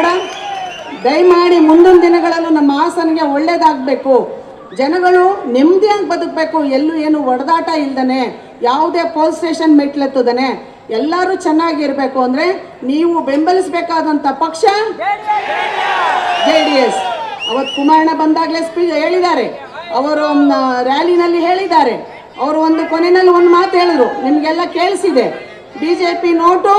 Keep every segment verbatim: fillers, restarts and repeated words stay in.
ಬೇಡ. ದಯಮಾಡಿ ಮುಂದಿನ ದಿನಗಳಲ್ಲೂ ನಮ್ಮ ಹಾಸನಿಗೆ ಒಳ್ಳೇದಾಗಬೇಕು, ಜನಗಳು ನೆಮ್ಮದಿಯಾಗಿ ಬದುಕಬೇಕು, ಎಲ್ಲೂ ಏನು ಒಡೆದಾಟ ಇಲ್ದನೆ, ಯಾವುದೇ ಪೊಲೀಸ್ ಸ್ಟೇಷನ್ ಮೆಟ್ಲೆತ್ತದನೆ ಎಲ್ಲರೂ ಚೆನ್ನಾಗಿರಬೇಕು ಅಂದರೆ ನೀವು ಬೆಂಬಲಿಸಬೇಕಾದಂಥ ಪಕ್ಷ ಜೆ ಡಿ ಎಸ್. ಅವತ್ತು ಕುಮಾರಣ್ಣ ಬಂದಾಗಲೇ ಸ್ಪೀಚ್ ಹೇಳಿದ್ದಾರೆ, ಅವರು ರ್ಯಾಲಿನಲ್ಲಿ ಹೇಳಿದ್ದಾರೆ. ಅವರು ಒಂದು ಕೊನೆಯಲ್ಲಿ ಒಂದು ಮಾತು ಹೇಳಿದ್ರು, ನಿಮಗೆಲ್ಲ ಕೇಳಿಸಿದೆ, B J P note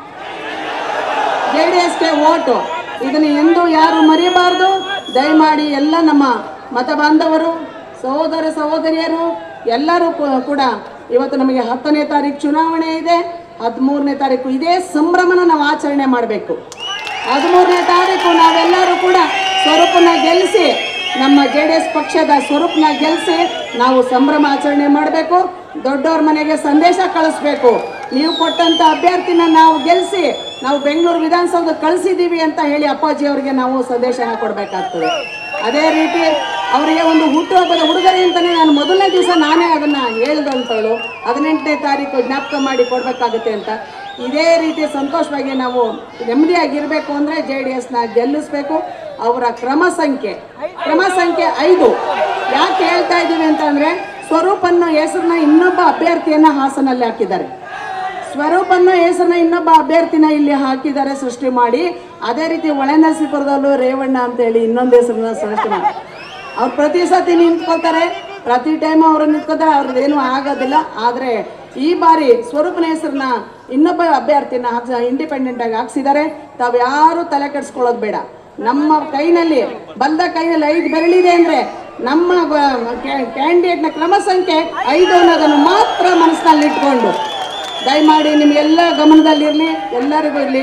J D ಎಸ್ಗೆ ಓಟು. ಇದನ್ನು ಎಂದೂ ಯಾರು ಮರೆಯಬಾರ್ದು. ದಯಮಾಡಿ ಎಲ್ಲ ನಮ್ಮ ಮತ ಬಾಂಧವರು, ಸಹೋದರ ಸಹೋದರಿಯರು ಎಲ್ಲರೂ ಕೂಡ ಇವತ್ತು ನಮಗೆ ಹತ್ತನೇ ತಾರೀಕು ಚುನಾವಣೆ ಇದೆ, ಹದಿಮೂರನೇ ತಾರೀಕು ಇದೇ ಸಂಭ್ರಮನ ನಾವು ಆಚರಣೆ ಮಾಡಬೇಕು. ಹದಿಮೂರನೇ ತಾರೀಕು ನಾವೆಲ್ಲರೂ ಕೂಡ ಸ್ವರೂಪನ ಗೆಲ್ಲಿಸಿ, ನಮ್ಮ ಜೆ ಡಿ ಎಸ್ ಪಕ್ಷದ ಸ್ವರೂಪನ ಗೆಲ್ಲಿಸಿ ನಾವು ಸಂಭ್ರಮ ಆಚರಣೆ ಮಾಡಬೇಕು. ದೊಡ್ಡವ್ರ ಮನೆಗೆ ಸಂದೇಶ ಕಳಿಸ್ಬೇಕು, ನೀವು ಕೊಟ್ಟಂಥ ಅಭ್ಯರ್ಥಿನ ನಾವು ಗೆಲ್ಲಿಸಿ ನಾವು ಬೆಂಗಳೂರು ವಿಧಾನಸೌಧ ಕಳಿಸಿದ್ದೀವಿ ಅಂತ ಹೇಳಿ ಅಪ್ಪಾಜಿ ಅವರಿಗೆ ನಾವು ಸಂದೇಶನ ಕೊಡಬೇಕಾಗ್ತದೆ. ಅದೇ ರೀತಿ ಅವರಿಗೆ ಒಂದು ಹುಟ್ಟುಹಬ್ಬದ ಉಡುಗೊರೆ ಅಂತಲೇ ನಾನು ಮೊದಲನೇ ದಿವಸ ನಾನೇ ಅದನ್ನು ಹೇಳ್ದಂಥಳು, ಹದಿನೆಂಟನೇ ತಾರೀಕು ಜ್ಞಾಪಕ ಮಾಡಿ ಕೊಡಬೇಕಾಗುತ್ತೆ ಅಂತ. ಇದೇ ರೀತಿ ಸಂತೋಷವಾಗಿ ನಾವು ನೆಮ್ಮದಿಯಾಗಿರಬೇಕು ಅಂದರೆ ಜೆ ಡಿ ಎಸ್ನ ಗೆಲ್ಲಿಸ್ಬೇಕು. ಅವರ ಕ್ರಮ ಸಂಖ್ಯೆ ಕ್ರಮ ಸಂಖ್ಯೆ ಐದು ಯಾಕೆ ಹೇಳ್ತಾ ಇದ್ದೀವಿ ಅಂತಂದರೆ, ಸ್ವರೂಪನ್ನು ಹೆಸರನ್ನ ಇನ್ನೊಬ್ಬ ಅಭ್ಯರ್ಥಿಯನ್ನು ಹಾಸನಲ್ಲಿ ಹಾಕಿದ್ದಾರೆ. ಸ್ವರೂಪನ್ನು ಹೆಸರನ್ನ ಇನ್ನೊಬ್ಬ ಅಭ್ಯರ್ಥಿನ ಇಲ್ಲಿ ಹಾಕಿದ್ದಾರೆ ಸೃಷ್ಟಿ ಮಾಡಿ. ಅದೇ ರೀತಿ ಹೊಳೆನರಸೀಪುರದಲ್ಲೂ ರೇವಣ್ಣ ಅಂತೇಳಿ ಇನ್ನೊಂದು ಹೆಸರನ್ನ ಸೃಷ್ಟಿ ಮಾಡಿ ಅವ್ರು ಪ್ರತಿ ಸತಿ ನಿಂತ್ಕೊಳ್ತಾರೆ, ಪ್ರತಿ ಟೈಮ್ ಅವರು ನಿಂತ್ಕೊತಾರೆ, ಅವ್ರದ್ದೇನೂ ಆಗೋದಿಲ್ಲ. ಆದರೆ ಈ ಬಾರಿ ಸ್ವರೂಪನ ಹೆಸರನ್ನ ಇನ್ನೊಬ್ಬ ಅಭ್ಯರ್ಥಿನ ಹಾಕ್ಸ ಇಂಡಿಪೆಂಡೆಂಟಾಗಿ ಹಾಕ್ಸಿದ್ದಾರೆ. ತಾವು ಯಾರು ತಲೆ ಕೆಡಿಸ್ಕೊಳ್ಳೋದು ಬೇಡ. ನಮ್ಮ ಕೈನಲ್ಲಿ ಬಲ್ದ ಕೈನಲ್ಲಿ ಐದು ಬೆರಳಿದೆ ಅಂದರೆ ನಮ್ಮ ಕ್ಯಾಂಡಿಡೇಟ್ನ ಕ್ರಮ ಸಂಖ್ಯೆ ಐದು ಅನ್ನೋದನ್ನು ಮಾತ್ರ ಮನಸ್ಸಿನಲ್ಲಿ ಇಟ್ಕೊಂಡು ದಯಮಾಡಿ ನಿಮಗೆಲ್ಲ ಗಮನದಲ್ಲಿರಲಿ, ಎಲ್ಲರಿಗೂ ಇರಲಿ.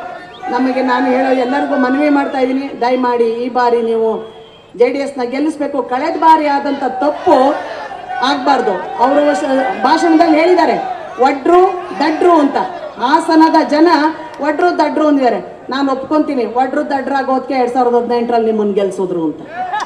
ನಮಗೆ ನಾನು ಹೇಳೋ ಎಲ್ಲರಿಗೂ ಮನವಿ ಮಾಡ್ತಾ ಇದ್ದೀನಿ, ದಯಮಾಡಿ ಈ ಬಾರಿ ನೀವು ಜೆ ಡಿ ಎಸ್ನ ಗೆಲ್ಲಿಸ್ಬೇಕು. ಕಳೆದ ಬಾರಿ ಆದಂಥ ತಪ್ಪು ಆಗಬಾರ್ದು. ಅವರು ಭಾಷಣದಲ್ಲಿ ಹೇಳಿದ್ದಾರೆ ಒಡ್ರು ದಡ್ರು ಅಂತ. ಹಾಸನದ ಜನ ಒಡ್ರು ದಡ್ರು ಅಂದಿದ್ದಾರೆ. ನಾನು ಒಪ್ಕೊತೀನಿ, ಒಡ್ರು ದಡ್ರಾಗೋದಕ್ಕೆ ಎರಡು ಸಾವಿರದ ಹದಿನೆಂಟರಲ್ಲಿ ನಿಮ್ಮನ್ನು ಗೆಲ್ಲಿಸಿದ್ರು ಅಂತ.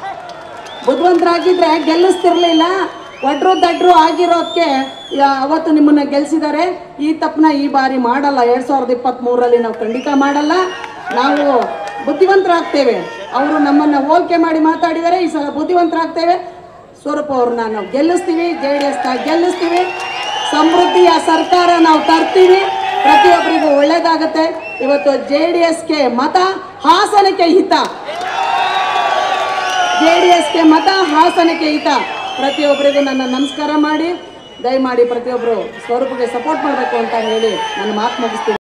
ಬುದ್ಧಿವಂತರಾಗಿದ್ದರೆ ಗೆಲ್ಲಿಸ್ತಿರ್ಲಿಲ್ಲ. ಒಡ್ರು ದಡ್ರು ಆಗಿರೋದಕ್ಕೆ ಅವತ್ತು ನಿಮ್ಮನ್ನು ಗೆಲ್ಲಿಸಿದ್ದಾರೆ. ಈ ತಪ್ಪನ್ನ ಈ ಬಾರಿ ಮಾಡಲ್ಲ. ಎರಡು ಸಾವಿರದ ಇಪ್ಪತ್ತ್ಮೂರರಲ್ಲಿ ನಾವು ಖಂಡಿತ ಮಾಡಲ್ಲ. ನಾವು ಬುದ್ಧಿವಂತರಾಗ್ತೇವೆ. ಅವರು ನಮ್ಮನ್ನು ಹೋಲಿಕೆ ಮಾಡಿ ಮಾತಾಡಿದರೆ, ಈ ಸಲ ಬುದ್ಧಿವಂತರಾಗ್ತೇವೆ. ಸ್ವರೂಪ ಅವ್ರನ್ನ ನಾವು ಗೆಲ್ಲಿಸ್ತೀವಿ, ಜೆ ಡಿ ಎಸ್ನ ಗೆಲ್ಲಿಸ್ತೀವಿ. ಸಮೃದ್ಧಿಯ ಸರ್ಕಾರ ನಾವು ತರ್ತೀವಿ, ಪ್ರತಿಯೊಬ್ಬರಿಗೂ ಒಳ್ಳೇದಾಗತ್ತೆ. ಇವತ್ತು ಜೆ ಡಿ ಎಸ್ಗೆ ಮತ, ಹಾಸನಕ್ಕೆ ಹಿತ. ಜೆ ಡಿ ಎಸ್ಗೆ ಮತ, ಹಾಸನಕ್ಕೆ ಹಿತ. ಪ್ರತಿಯೊಬ್ಬರಿಗೂ ನನ್ನ ನಮಸ್ಕಾರ ಮಾಡಿ, ದಯಮಾಡಿ ಪ್ರತಿಯೊಬ್ಬರು ಸ್ವರೂಪಕ್ಕೆ ಸಪೋರ್ಟ್ ಮಾಡಬೇಕು ಅಂತ ಹೇಳಿ ನನ್ನ ಮಾತು ಮುಗಿಸ್ತೀನಿ.